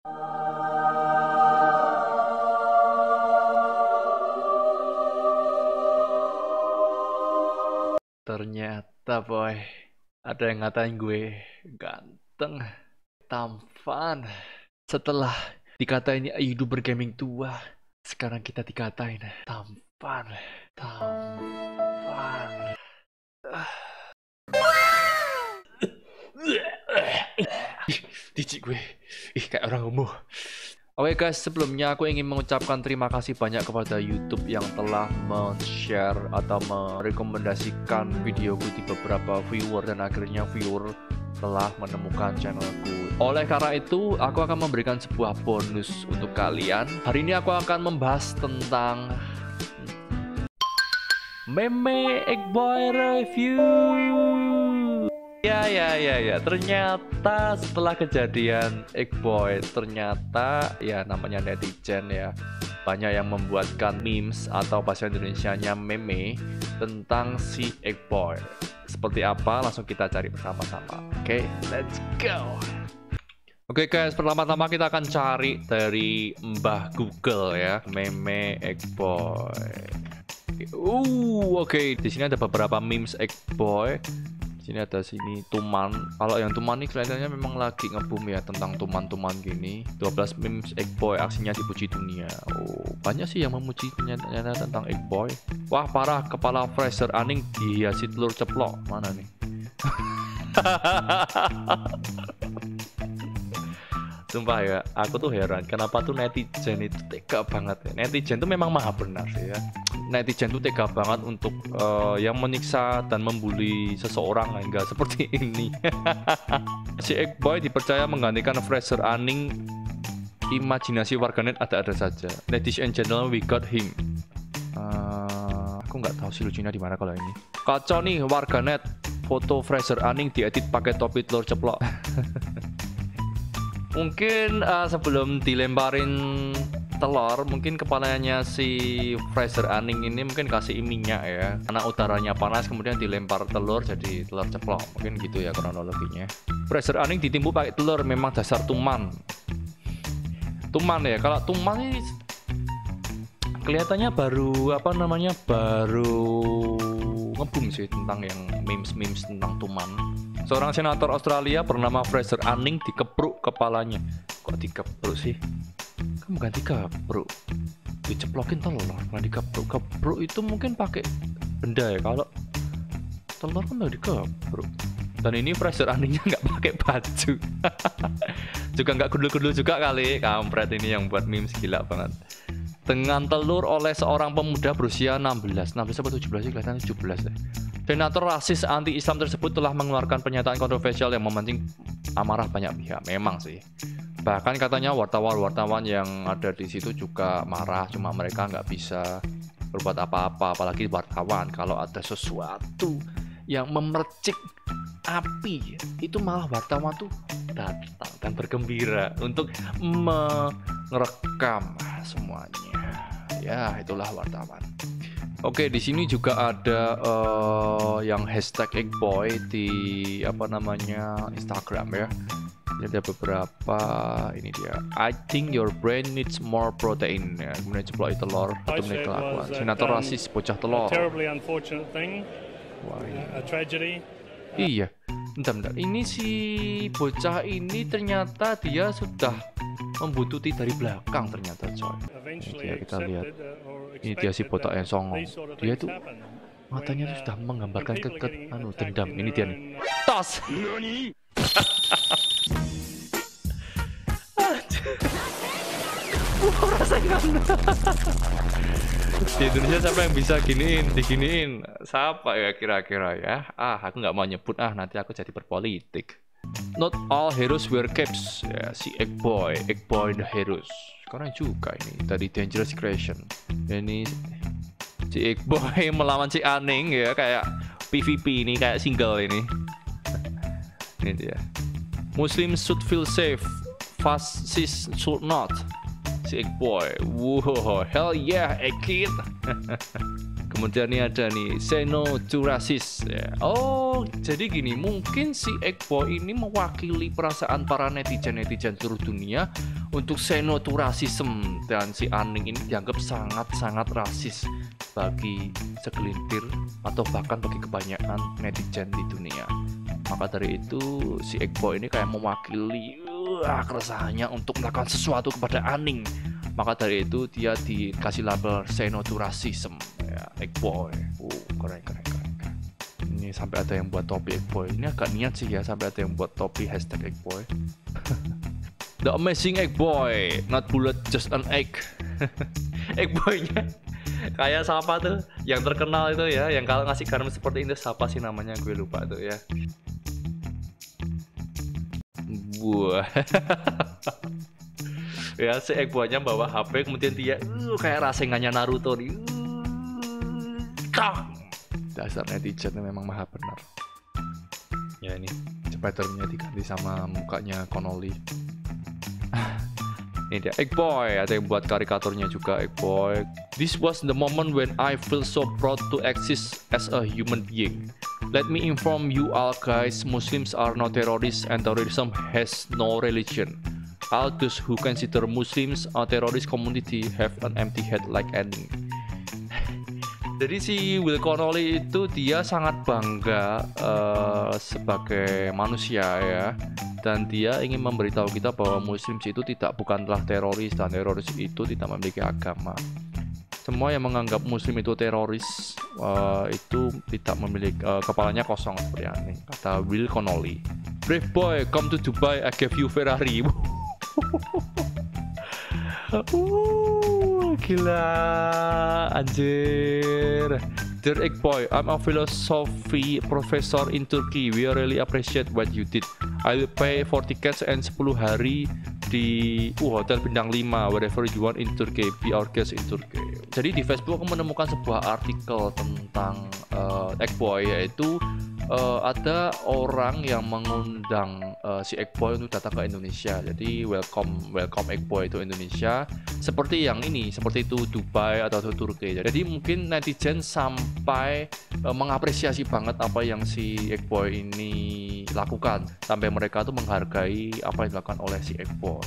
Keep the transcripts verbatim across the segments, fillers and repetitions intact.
Ternyata boy, ada yang ngatain gue ganteng, tampan. Setelah dikatain youtuber gaming tua, sekarang kita dikatain tampan, tampan. Dicik gue, ih kayak orang umum. Oke guys, sebelumnya aku ingin mengucapkan terima kasih banyak kepada YouTube yang telah men-share atau merekomendasikan videoku di beberapa viewer, dan akhirnya viewer telah menemukan channelku. Oleh karena itu, aku akan memberikan sebuah bonus untuk kalian. Hari ini aku akan membahas tentang meme Eggboy review. Ya ya ya ya, ternyata setelah kejadian Eggboy, ternyata ya namanya netizen ya, banyak yang membuatkan memes atau bahasa Indonesianya meme tentang si Eggboy. Seperti apa? Langsung kita cari bersama-sama. Oke, okay, let's go. Oke okay guys, pertama-tama kita akan cari dari Mbah Google ya, meme Eggboy. Uh, oke, okay. Di sini ada beberapa memes Eggboy. Sini ada sini Tuman. Kalau yang Tuman ini kelihatannya memang lagi ngebum ya, tentang tuman-tuman gini. dua belas memes Eggboy, aksinya dipuji dunia. Oh, banyak sih yang memuji ternyata tentang Eggboy. Wah, parah, kepala Fraser Anning dihiasi telur ceplok. Mana nih? Sumpah ya, aku tuh heran kenapa tuh netizen itu tega banget ya. Netizen tuh memang maha benar sih ya. Netizen tuh tega banget untuk uh, yang menyiksa dan membuli seseorang hingga seperti ini. Si Eggboy dipercaya menggantikan Fraser Anning. Imajinasi warganet ada-ada saja. Ladies and gentlemen, we got him. Uh, aku nggak tahu sih lucunya di mana kalau ini. Kacau nih warganet. Foto Fraser Anning diedit pakai topi telur ceplok. Mungkin uh, sebelum dilemparin telur, mungkin kepalanya si Fraser Anning ini mungkin kasih minyak ya, karena udaranya panas, kemudian dilempar telur jadi telur ceplok. Mungkin gitu ya kronologinya. Fraser Anning ditimbuk pakai telur, memang dasar tuman. Tuman ya, kalau tuman ini kelihatannya baru apa namanya baru ngebum sih tentang yang memes-memes tentang tuman. Seorang senator Australia bernama Fraser Anning dikepruk kepalanya. Kok dikepruk sih? Kan bukan dikepruk, diceplokin telur, bukan dikepruk. Kepruk itu mungkin pakai benda ya, kalau telur kan udah dikepruk. Dan ini Fraser Anningnya nggak pakai baju. Juga nggak gundul-gundul juga kali. Kampret ini yang buat memes, gila banget. Dengan telur oleh seorang pemuda berusia enam belas atau tujuh belas sih, kelihatannya tujuh belas deh. Senator rasis anti-Islam tersebut telah mengeluarkan pernyataan kontroversial yang memancing amarah banyak pihak. Memang sih. Bahkan katanya wartawan-wartawan yang ada di situ juga marah, cuma mereka nggak bisa berbuat apa-apa, apalagi wartawan. Kalau ada sesuatu yang memercik api, itu malah wartawan tuh datang dan bergembira untuk merekam semuanya. Ya, itulah wartawan. Oke, di sini juga ada uh, yang hashtag Eggboy di apa namanya Instagram ya. Ini ada beberapa, ini dia. I think your brain needs more protein. Ya, kemudian ceplok telur, atau menit kelakuan. Senator rasis bocah telur. Wah, iya. Iya, bentar, bentar. Ini si bocah ini ternyata dia sudah membuntuti dari belakang ternyata, coy. Ini dia, kita lihat. Ini dia si botak yang songong. Dia tuh matanya tuh sudah menggambarkan ke, ke anu dendam. Ini dia nih. Tos. Wah, rasanya. Di Indonesia siapa yang bisa giniin, diginiin? Siapa ya kira-kira ya? Ah, aku nggak mau nyebut, ah nanti aku jadi berpolitik. Not all heroes wear capes. Ya, si Eggboy, Eggboy the heroes. Karena juga ini dari Dangerous Creation. Ini si Eggboy melawan si Anning ya, kayak P V P ini, kayak single ini. Ini dia. Muslims should feel safe, fascists should not. Si Eggboy, wow, hell yeah, Egg Kid. Kemudian ini ada nih Say No to Racist ya. Oh jadi gini, mungkin si Eggboy ini mewakili perasaan para netizen-netizen seluruh dunia untuk say no to racism. Dan si Aning ini dianggap sangat-sangat rasis bagi segelintir atau bahkan bagi kebanyakan netizen di dunia. Maka dari itu si Eggboy ini kayak mewakili uh, keresahannya untuk melakukan sesuatu kepada Aning. Maka dari itu dia dikasih label Say No to Racism ya, Eggboy. Uh, keren, keren, keren, keren. Ini sampai ada yang buat topi Eggboy. Ini agak niat sih ya, sampai ada yang buat topi hashtag Eggboy. The Amazing Eggboy, not bullet, just an egg. Eggboy-nya kayak siapa tuh? Yang terkenal itu ya, yang kalau ngasih garam seperti itu siapa sih namanya? Gue lupa tuh ya. Buah. Ya si Eggboy-nya bawa H P, kemudian dia uh, kayak rasengannya Naruto nih. Uh, dasar netizen memang maha benar. Ya ini spidernya diganti sama mukanya Connolly. Ini dia Eggboy, ada yang buat karikaturnya juga Eggboy. This was the moment when I feel so proud to exist as a human being. Let me inform you all guys, Muslims are not terrorists and terrorism has no religion. All those who consider Muslims a terrorist community have an empty head like Annie. Jadi si Will Connolly itu dia sangat bangga uh, sebagai manusia ya, dan dia ingin memberitahu kita bahwa Muslims itu tidak bukanlah teroris dan teroris itu tidak memiliki agama. Semua yang menganggap Muslim itu teroris uh, itu tidak memiliki uh, kepalanya kosong seperti ini, kata Will Connolly. Brave boy, come to Dubai, I give you Ferrari. uh, gila, anjir. Dear Eggboy, I'm a philosophy professor in Turkey. We really appreciate what you did. I will pay for tickets and sepuluh hari di uh, hotel bintang lima wherever you want in Turkey. Be our guest in Turkey. Jadi di Facebook aku menemukan sebuah artikel tentang uh, Eggboy, yaitu uh, ada orang yang mengundang uh, si Eggboy untuk datang ke Indonesia. Jadi welcome welcome Eggboy itu Indonesia. Seperti yang ini, seperti itu Dubai atau Turki. Jadi mungkin netizen sampai uh, mengapresiasi banget apa yang si Eggboy ini lakukan, sampai mereka tuh menghargai apa yang dilakukan oleh si Eggboy.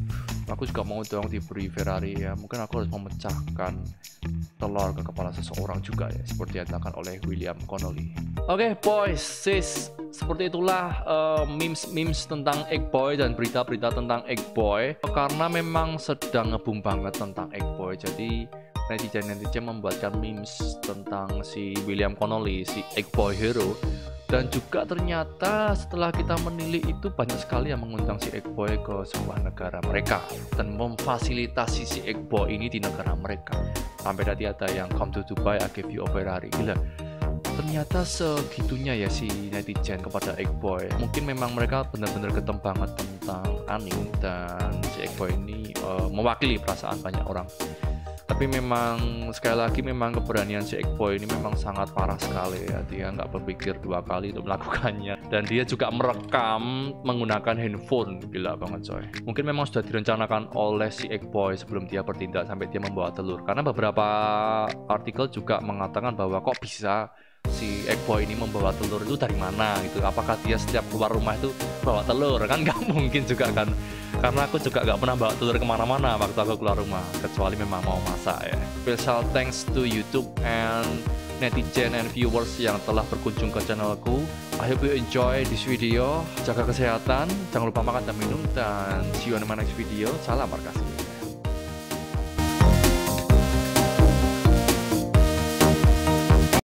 Aku juga mau dong diberi Ferrari ya. Mungkin aku harus memecahkan telur ke kepala seseorang juga ya, seperti yang dilakukan oleh William Connolly. Oke okay, boys, sis, seperti itulah uh, memes-memes tentang Eggboy dan berita-berita tentang Eggboy. Karena memang sedang nge-boom banget tentang Eggboy, jadi netizen-netizen membuatkan memes tentang si William Connolly, si Eggboy hero. Dan juga ternyata setelah kita menilik itu banyak sekali yang mengundang si Eggboy ke sebuah negara mereka dan memfasilitasi si Eggboy ini di negara mereka. Sampai tadi ada yang come to Dubai, I give you a Ferrari. Gila, ternyata segitunya ya si netizen kepada Eggboy. Mungkin memang mereka benar-benar getem banget tentang Aning, dan si Eggboy ini uh, mewakili perasaan banyak orang. Tapi memang sekali lagi memang keberanian si Eggboy ini memang sangat parah sekali ya. Dia nggak berpikir dua kali untuk melakukannya, dan dia juga merekam menggunakan handphone. Gila banget coy. Mungkin memang sudah direncanakan oleh si Eggboy sebelum dia bertindak sampai dia membawa telur. Karena beberapa artikel juga mengatakan bahwa kok bisa si Eggboy ini membawa telur itu dari mana gitu. Apakah dia setiap keluar rumah itu bawa telur? Kan nggak mungkin juga kan. Karena aku juga nggak pernah bawa telur kemana-mana waktu aku keluar rumah, kecuali memang mau masak ya. Special thanks to YouTube and netizen and viewers yang telah berkunjung ke channelku. I hope you enjoy this video. Jaga kesehatan, jangan lupa makan dan minum, dan see you on my next video. Salam Markasi.